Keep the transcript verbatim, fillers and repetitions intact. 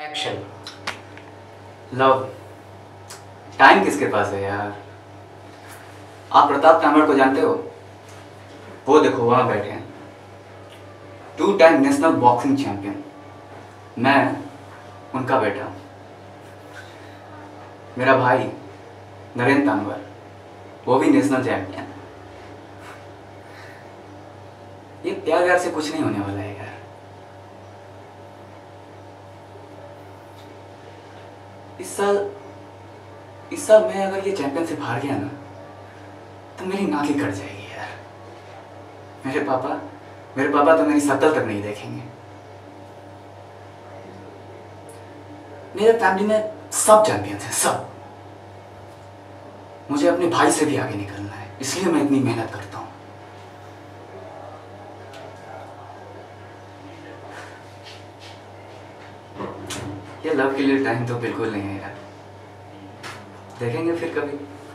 Action. Love. Time किसके पास है यार। आप प्रताप कामड़ को जानते हो? वो देखो वहां बैठे हैं, two time national boxing champion. मैं उनका बेटा हूं। मेरा भाई नरेंद्र तानवर, वो भी नेशनल चैंपियन। ये प्यार व्यार से कुछ नहीं होने वाला है यार। इस साल इस साल मैं अगर ये चैंपियनशिप हार गया ना तो मेरी नाक ही कट जाएगी यार। मेरे पापा मेरे पापा तो मेरी शक्ल तक नहीं देखेंगे। मेरे फैमिली में सब चैंपियंस हैं, सब। मुझे अपने भाई से भी आगे निकलना है, इसलिए मैं इतनी मेहनत करता हूं। ये लव के लिए टाइम तो बिल्कुल नहीं है यार। देखेंगे फिर कभी।